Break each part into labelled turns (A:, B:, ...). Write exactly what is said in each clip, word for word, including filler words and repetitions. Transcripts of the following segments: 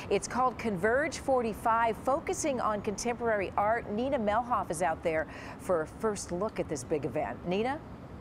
A: It's called Converge forty-five, focusing on contemporary art. Nina Melhoff is out there for a first look at this big event. Nina?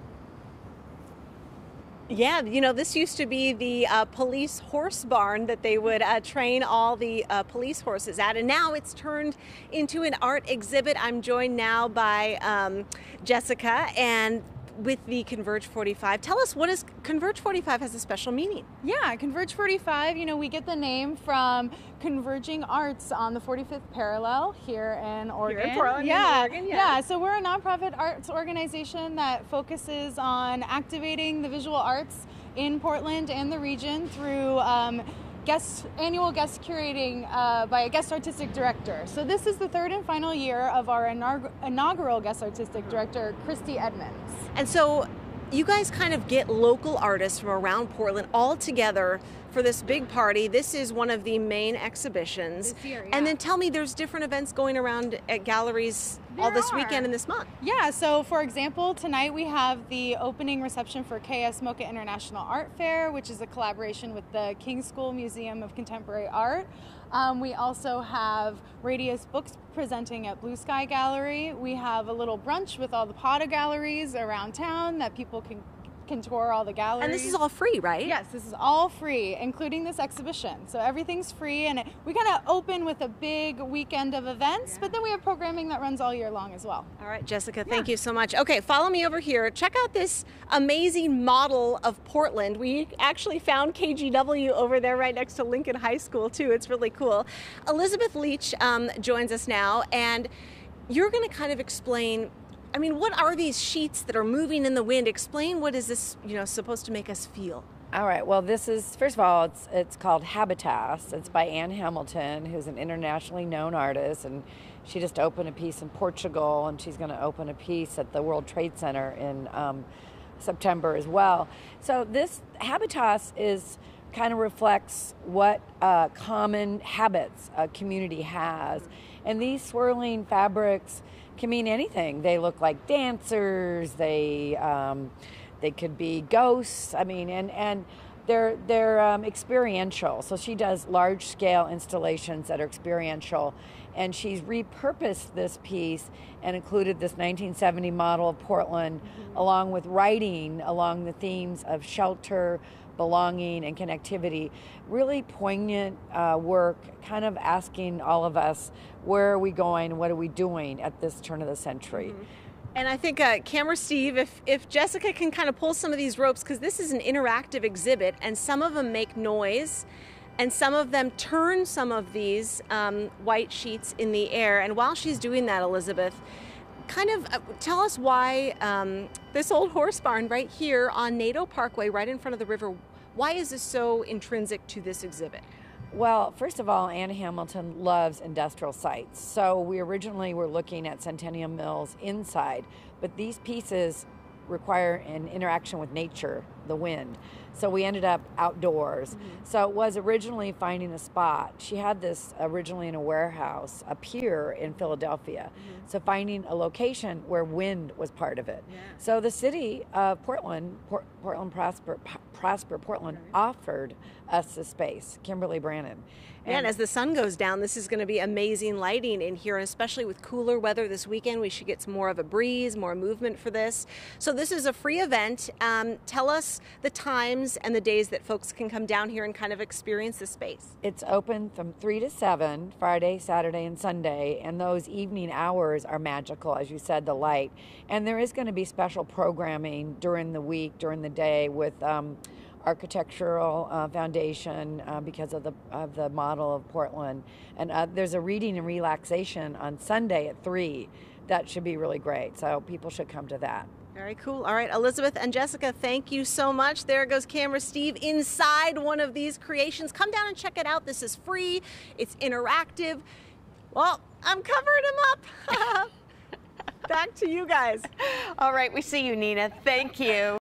B: Yeah, you know, this used to be the uh, police horse barn that they would uh, train all the uh, police horses at, and now it's turned into an art exhibit. I'm joined now by um, Jessica and with the Converge forty-five. Tell us, what is Converge forty-five has a special meaning?
C: Yeah, Converge forty-five, you know, we get the name from converging arts on the forty-fifth parallel here in Oregon.
B: Here in Portland,
C: yeah.
B: in Oregon, yeah.
C: Yeah, so we're a nonprofit arts organization that focuses on activating the visual arts in Portland and the region through um, guest annual guest curating uh, by a guest artistic director. So this is the third and final year of our inaug inaugural guest artistic director, Christy Edmonds.
B: And so you guys kind of get local artists from around Portland all together for this big party. This is one of the main exhibitions.
C: This year, yeah.
B: And then tell me, there's different events going around at galleries all
C: There
B: this
C: are.
B: weekend and this month.
C: Yeah, so for example, tonight we have the opening reception for K S MoCA International Art Fair, which is a collaboration with the King School Museum of Contemporary Art. Um, we also have Radius Books presenting at Blue Sky Gallery. We have a little brunch with all the Potta galleries around town that people can can tour all the galleries.
B: And this is all free, right?
C: Yes, this is all free, including this exhibition. So everything's free, and it, we kind of open with a big weekend of events, yeah. But then we have programming that runs all year long as well.
B: All right, Jessica, thank yeah. you so much. Okay, follow me over here. Check out this amazing model of Portland. We actually found K G W over there right next to Lincoln High School, too. It's really cool. Elizabeth Leach um, joins us now, and you're going to kind of explain, I mean, what are these sheets that are moving in the wind? Explain, what is this, you know, supposed to make us feel?
D: All right, well, this is, first of all, it's it's called Habitas. It's by Anne Hamilton, who's an internationally known artist, and she just opened a piece in Portugal, and she's going to open a piece at the World Trade Center in um, September as well. So this Habitas is kind of reflects what uh, common habits a community has. And these swirling fabrics can mean anything. They look like dancers, they um, they could be ghosts, I mean, and, and they're, they're um, experiential. So she does large scale installations that are experiential. And she's repurposed this piece and included this nineteen seventy model of Portland, mm-hmm. along with writing along the themes of shelter, belonging, and connectivity. Really poignant uh, work, kind of asking all of us, where are we going, what are we doing at this turn of the century?
B: Mm-hmm. And I think, uh, Camera Steve, if, if Jessica can kind of pull some of these ropes, because this is an interactive exhibit, and some of them make noise, and some of them turn some of these um, white sheets in the air. And while she's doing that, Elizabeth, kind of uh, tell us why um, this old horse barn right here on Nadeau Parkway, right in front of the river, why is this so intrinsic to this exhibit?
D: Well, first of all, Anne Hamilton loves industrial sites. So we originally were looking at Centennial Mills inside, but these pieces require an interaction with nature, the wind. So we ended up outdoors. Mm-hmm. So it was originally finding a spot. She had this originally in a warehouse, a pier in Philadelphia. Mm-hmm. So finding a location where wind was part of it. Yeah. So the city of Portland, Port, Portland Prosper, Prosper Portland, right. offered us the space, Kimberly Brannon.
B: And, and as the sun goes down, this is going to be amazing lighting in here, and especially with cooler weather this weekend, we should get some more of a breeze, more movement for this. So this is a free event. Um, tell us the times and the days that folks can come down here and kind of experience the space.
D: It's open from three to seven, Friday, Saturday, and Sunday, and those evening hours are magical, as you said, the light. And there is going to be special programming during the week, during the day, with um, Architectural uh, Foundation uh, because of the of the model of Portland, and uh, there's a reading and relaxation on Sunday at three. That should be really great. So people should come to that.
B: Very cool. All right, Elizabeth and Jessica, thank you so much. There goes Camera Steve inside one of these creations. Come down and check it out. This is free. It's interactive. Well, I'm covering him up. Back to you guys.
E: All right, we see you, Nina. Thank you.